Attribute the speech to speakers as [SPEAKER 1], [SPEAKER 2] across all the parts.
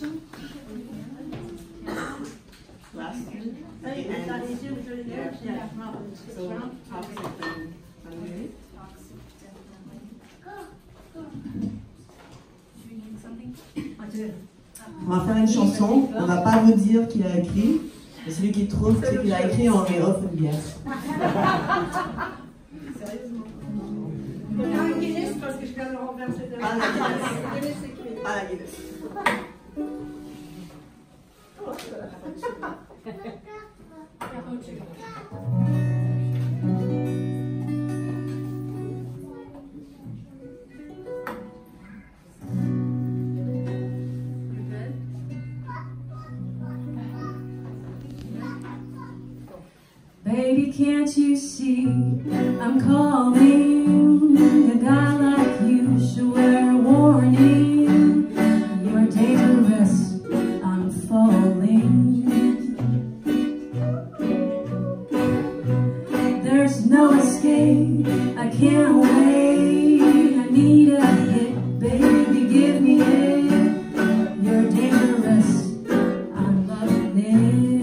[SPEAKER 1] Last. So toxic underneath. On va faire une chanson, on va pas vous dire qui l'a écrit, mais celui qui trouve ce qu'il a écrit, on lui offre une bière.
[SPEAKER 2] Sérieusement. Il y a un Guinness parce que je viens de renverser de
[SPEAKER 1] Ah, la Guinness.
[SPEAKER 2] écrit.
[SPEAKER 1] Ah, la Guinness.
[SPEAKER 3] Baby, can't you see I'm calling? A guy like you should wear a warning. You're dangerous, I'm falling. There's no escape, I can't wait. I need a hit, baby, give me it. You're dangerous, I'm loving it.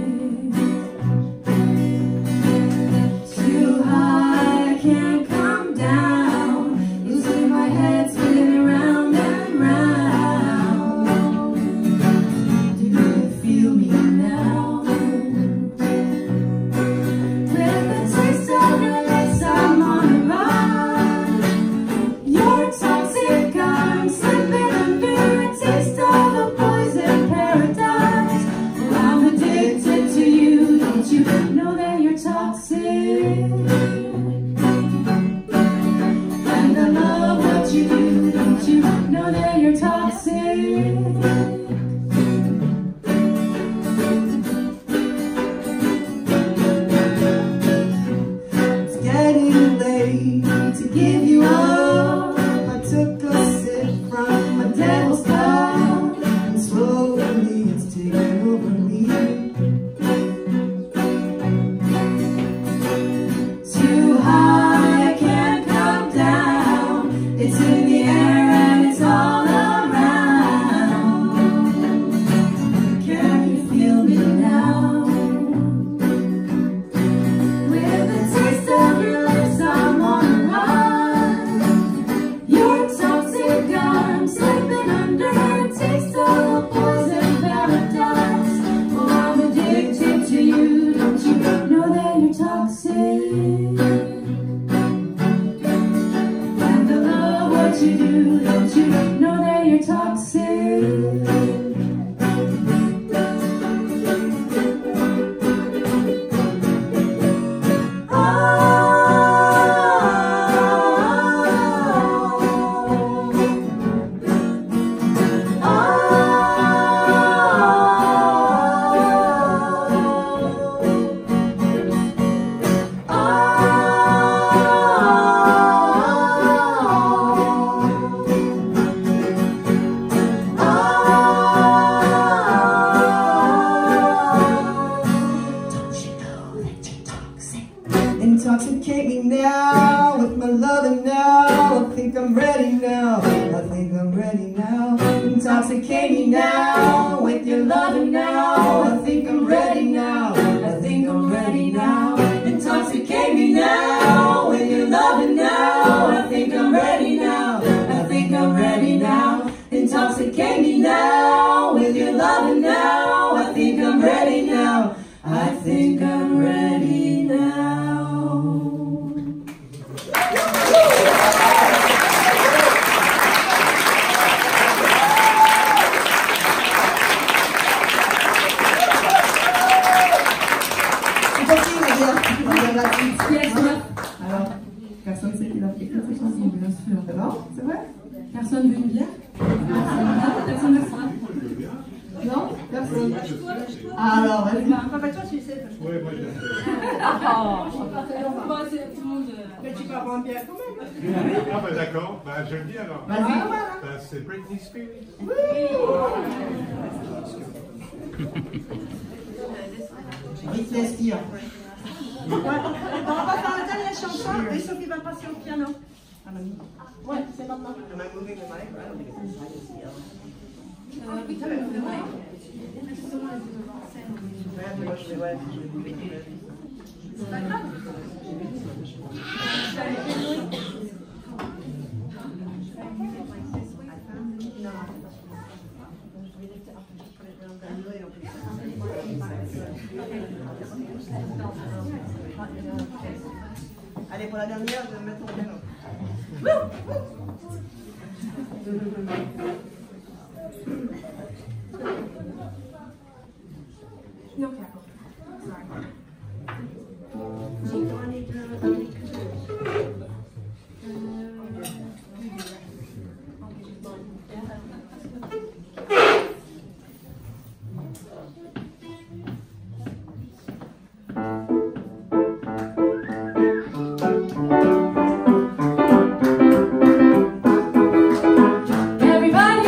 [SPEAKER 1] Intoxicate me now with my loving now. I think I'm ready now. I think I'm ready now. Intoxicate me now with your loving now. I think I'm ready now. I think I'm ready now. Intoxicate me now with your loving now. I think I'm ready now. I think I'm ready now. Intoxicate me now with your loving now. I think I'm ready now. I think I'm ready now.
[SPEAKER 4] Alors, personne ne sait qui l'a fait cette chanson, bien sûr.
[SPEAKER 1] C'est bon? C'est vrai?
[SPEAKER 4] Personne veut une bière? Personne ne sera.
[SPEAKER 1] Non? Personne. Alors, vas-y.
[SPEAKER 2] Papa, toi, tu sais.
[SPEAKER 5] Ouais, moi, je l'ai fait.
[SPEAKER 4] Tout le monde.
[SPEAKER 2] Mais tu peux avoir un bière quand même.
[SPEAKER 5] Ah, bah d'accord, bah, je le dis alors.
[SPEAKER 1] Vas-y.
[SPEAKER 5] Bah, c'est Britney Spears.
[SPEAKER 1] Britney Spears.
[SPEAKER 2] Ouais. On va faire la dernière chanson et Sophie va passer au piano. Ouais, c'est maintenant.
[SPEAKER 1] Am I moving the mic? I don't think it's as high as the other.
[SPEAKER 2] moi, je vais, ouais, je vais couper. C'est pas grave. Allez, pour la dernière, je vais me mettre au piano.
[SPEAKER 3] No cackle. Sorry. Everybody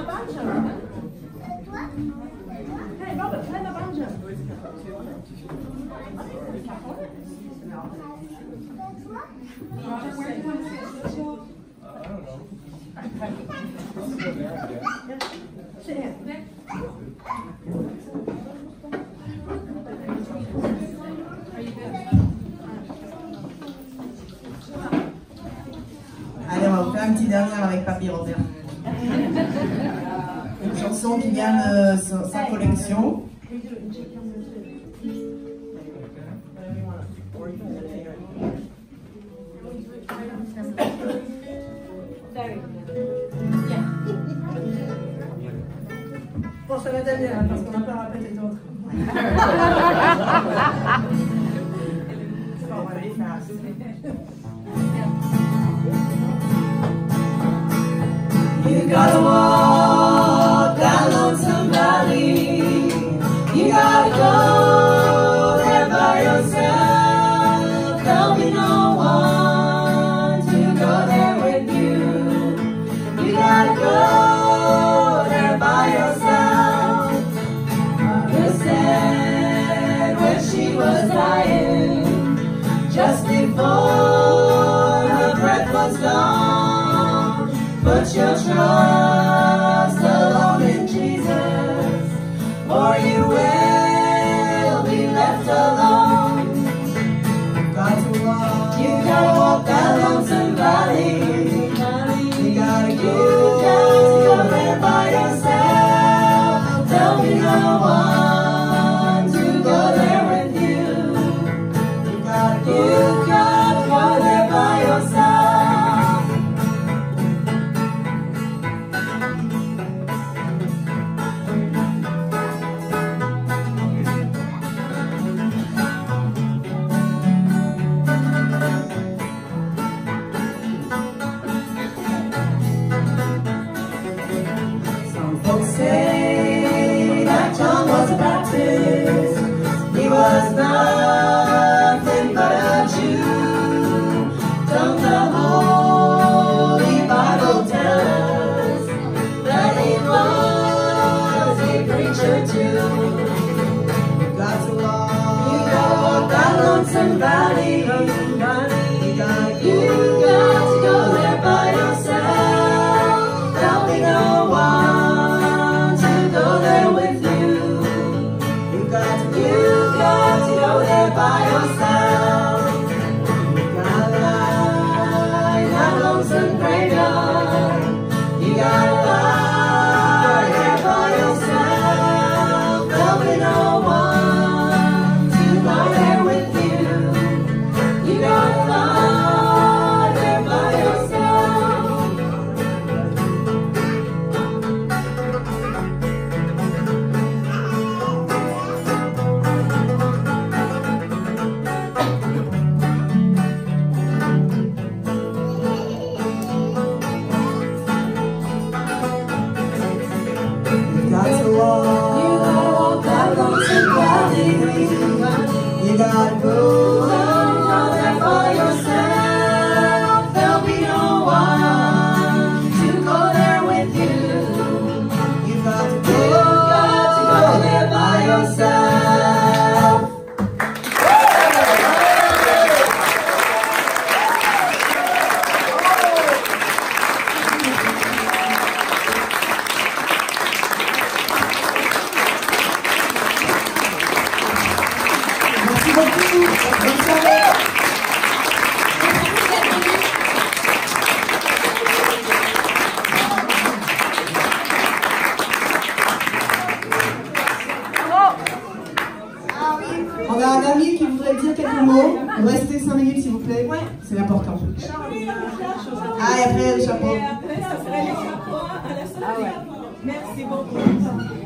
[SPEAKER 2] badge? Hey, Robert, play the badge.
[SPEAKER 4] Robert, where do you want to sit?
[SPEAKER 5] I don't know.
[SPEAKER 2] Sit here.
[SPEAKER 4] Are you good?
[SPEAKER 1] Allez, on va vous faire un petit dernier avec Papy Robert. Une chanson qui vient de sa collection.
[SPEAKER 2] Bon, c'est la dernière, parce qu'on n'a pas répété d'autres. Oh, very fast.
[SPEAKER 1] You gotta walk that lonesome valley. You gotta go there by yourself. There'll be no one to go there with you. You gotta go there by yourself. Mother said when she was dying, just before her breath was gone, put your trust alone in Jesus, or you will be left alone. You've gotta walk that lonesome valley. You gotta go there by yourself. There'll be no one to go there with you. You gotta go there by yourself. Some folks say that John was a Baptist. He was nothing but a Jew. Don't the Holy Bible tell us that he was a preacher too? You got to walk that lonesome valley. You got to go there by yourself. There'll be no one to go there with you. You got to go there by yourself. You gotta lie that lonesome graveyard. You gotta lie there by yourself. There'll be no one to go there with you. You gotta lie there by yourself. You gotta walk that lonesome valley. You gotta go there by yourself. There'll be no one to go there with you. You got to go there by yourself. Merci beaucoup. Bonne soirée. On a un ami qui voudrait dire quelques mots. Restez 5 minutes s'il vous plaît. C'est important. Ah, et après le chapeau.
[SPEAKER 2] Merci beaucoup.